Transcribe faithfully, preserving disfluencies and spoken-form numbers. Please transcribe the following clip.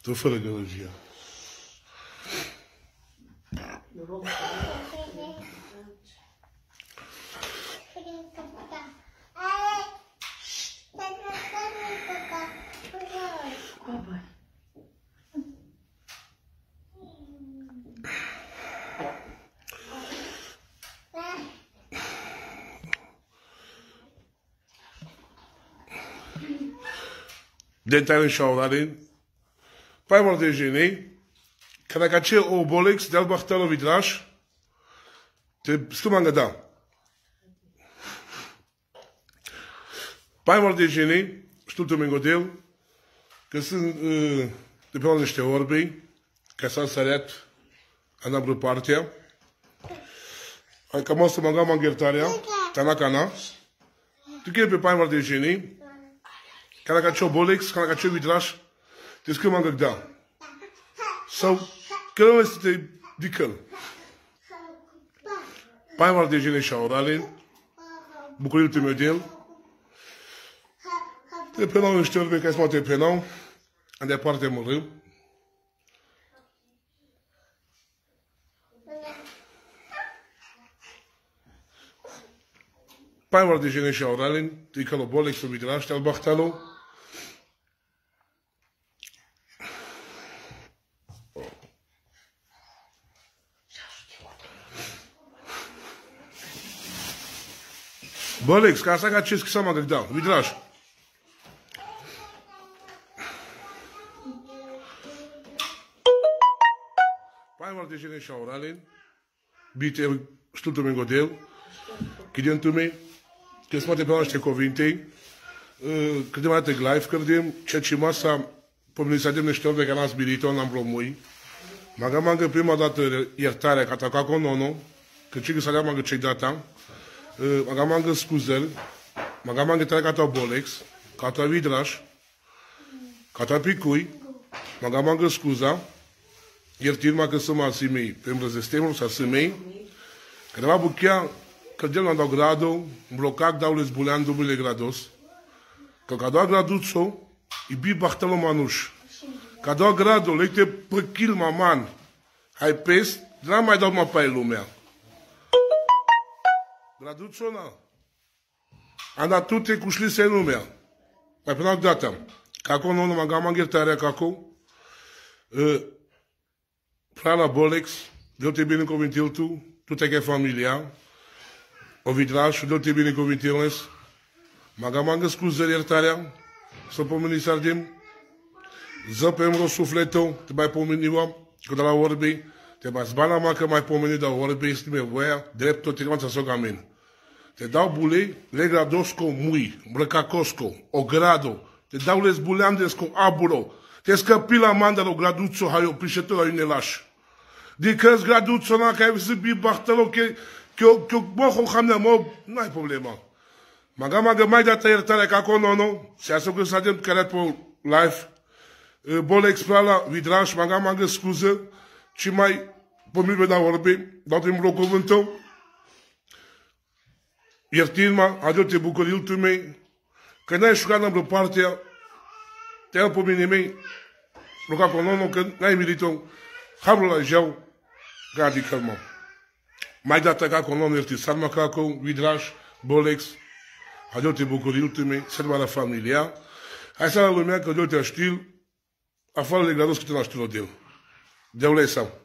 Tu fără gălăgia. Dentare šauralin, pa je morate ženi, kada kače o boleks, del bahtalo vidraš, te stumanga da. Pa je morate ženi, știu tu mengodel, că sunt uh, de pe niște orbi, ca să săret în ambru partea. Hai că mă să mă mangertarea, tana cana. Tu chiar pe pa je morate ženi, kada kače o boleks, kada kače vidraš, te skumanga da. Sau că nu este dicăl. Pa je morate ženi šauralin, bucuriu te model. Te penau niște orbi care se te penau, în departe mărâu. Pa je morate ženi šauralin, dicălo boleks u vidraš, te albahtalo. Boleks, ca să fac ce să mă gândau, vidraș. Pa je morate ženi šauralin, bite știu tu mengodel, chidem tu me, că se poate pe niște cuvinte, câteva dată live credem, ceea ce masa pomenisadem niște ori care n-am zbirit-o, n-am romui. Maga mangă prima dată iertarea, că ataca cu nono, că ce găsarea mangă ce-i data, maga mangă scuzări, maga mangă tare ca ta boleks, ca ta vidraș, ca ta picui, maga mangă scuza, iertir-mă că sunt masii mei, pe îmbrăzestemul sau sunt mei, că de la buchea, că de la dau grado, blocat dau les bulean dubile grados, că ca doar graduțo, i bi bahtalo manuș, ca doar grado, leite pe kil maman, hai pes, n mai dau mă pe lumea. Graduțo na. Anda tu te cușli se lumea. Mai până data, că acolo nu mă gama iertarea că acolo, Frana boleks, Deus te binecuvintil tu, tu te que familia, o vidraș, Deus te binecuvintiles, magamanga scuzări iertarea, să pomeni sardim, ză pe mro sufletul, te mai pomeniwa, că de la orbi, te mai zbana ma că mai pomeni da orbi, este me voia, drept tot te să soc amin. Te dau bulei, le gradosco mui, mbrăcacosco, o grado, te dau les buleandesco aburo, te scăpi la mandalo graduțo, hai o prișetă la unelaș. Dicăs graduțo na, că ai să bi bahtalo, că că boho hamna mo, nu ai problema. Maga maga mai data iertarea ca acolo, nu? Se asocă să adem care pe live. Boleks prala, vidraș, maga maga scuză, ci mai pomibe da orbi, dau te mblo cuvântul. Iertir-mă, adeu-te bucuril tu mei, că n-ai șucat în partea, te-am pe mine mei, ruga cu nonul, că n-ai milit-o, hamul la jau, gadi calmă. Mai data ca cu nonul, ierti, sarma ca cu vidraș, boleks, adeu-te bucuril tu mei, serva la familia, hai să la lumea că adeu-te știu, afară de grados câte n-aș știu de el. De-au lei sau.